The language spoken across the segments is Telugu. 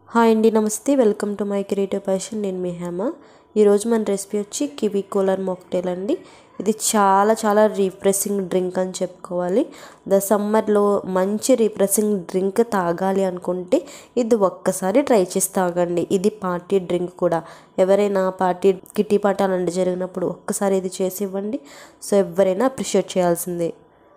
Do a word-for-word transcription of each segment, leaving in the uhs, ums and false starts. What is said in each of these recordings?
హాయ్ అండి, నమస్తే. Welcome to my creative passion. నేను మీ హేమ. ఈరోజు మన రెసిపీ వచ్చి కివీ కూలర్ మాక్టైల్ అండి. ఇది చాలా చాలా రిఫ్రెషింగ్ డ్రింక్ అని చెప్పుకోవాలి. ద సమ్మర్లో మంచి రిఫ్రెషింగ్ డ్రింక్ తాగాలి అనుకుంటే ఇది ఒక్కసారి ట్రై చేసి తాగండి. ఇది పార్టీ డ్రింక్ కూడా. ఎవరైనా పార్టీ కిట్టి పార్టీ అలాంటి జరిగినప్పుడు ఒక్కసారి ఇది చేసి ఇవ్వండి. సో ఎవరైనా అప్రిషియేట్ చేయాల్సిందే.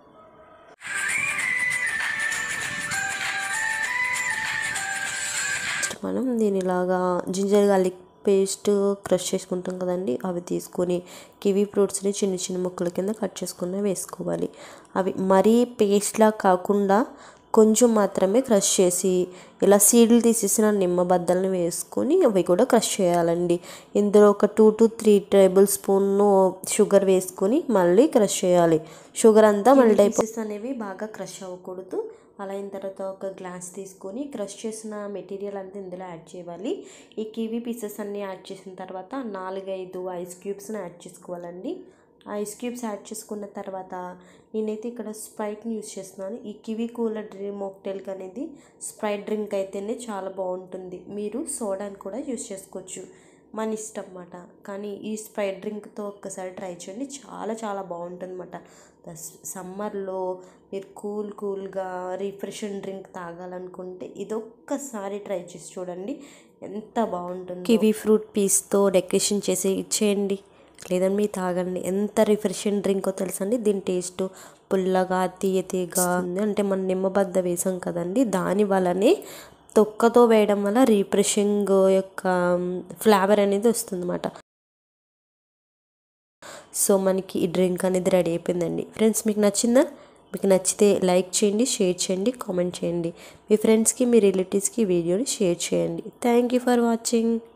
మనం దీని ఇలాగా జింజర్ గార్లిక్ పేస్ట్ క్రష్ చేసుకుంటాం కదండి, అవి తీసుకొని కివీ ఫ్రూట్స్ని చిన్న చిన్న ముక్కల కింద కట్ చేసుకుని వేసుకోవాలి. అవి మరీ పేస్ట్లా కాకుండా కొంచెం మాత్రమే క్రష్ చేసి ఇలా సీడ్లు తీసేసిన నిమ్మ బద్దలను వేసుకొని అవి కూడా క్రష్ చేయాలండి. ఇందులో ఒక two to three tablespoon sugar వేసుకొని మళ్ళీ క్రష్ చేయాలి. షుగర్ అంతా మళ్ళీ పీసెస్ అనేవి బాగా క్రష్ అవ్వకూడదు. అలా అయిన తర్వాత ఒక గ్లాస్ తీసుకొని క్రష్ చేసిన మెటీరియల్ అంతా ఇందులో యాడ్ చేయాలి. ఈ కివీ పీసెస్ అన్నీ యాడ్ చేసిన తర్వాత నాలుగైదు ఐస్ క్యూబ్స్ని యాడ్ చేసుకోవాలండి. ఐస్ క్యూబ్స్ యాడ్ చేసుకున్న తర్వాత నేనైతే ఇక్కడ స్ప్రైట్ని యూజ్ చేస్తున్నాను. ఈ కివీ కూలర్ డ్రింక్ మాక్టైల్కి అనేది స్ప్రైట్ డ్రింక్ అయితేనే చాలా బాగుంటుంది. మీరు సోడాని కూడా యూజ్ చేసుకోవచ్చు, మన ఇష్టం అన్నమాట. కానీ ఈ స్ప్రైట్ డ్రింక్తో ఒక్కసారి ట్రై చేయండి, చాలా చాలా బాగుంటుంది అన్నమాట. సమ్మర్లో మీరు కూల్ కూల్గా రిఫ్రెషింగ్ డ్రింక్ తాగాలనుకుంటే ఇది ఒక్కసారి ట్రై చేసి చూడండి, ఎంత బాగుంటుంది. కివీ ఫ్రూట్ పీస్తో డెకరేషన్ చేసి ఇచ్చేయండి, లేదంటే మీరు తాగండి. ఎంత రిఫ్రెషింగ్ డ్రింకో తెలుసండి. దీని టేస్ట్ పుల్లగా తీయ తీయగా ఉంది. అంటే మనం నిమ్మబద్ద వేసాం కదండి, దాని వల్లనే తొక్కతో వేయడం వల్ల రిఫ్రెషింగ్ యొక్క ఫ్లేవర్ అనేది వస్తుందన్నమాట. సో మనకి ఈ డ్రింక్ అనేది రెడీ అయిపోయిందండి. ఫ్రెండ్స్, మీకు నచ్చిందా? మీకు నచ్చితే లైక్ చేయండి, షేర్ చేయండి, కామెంట్ చేయండి. మీ ఫ్రెండ్స్కి, మీ రిలేటివ్స్కి ఈ వీడియోని షేర్ చేయండి. Thank you for watching.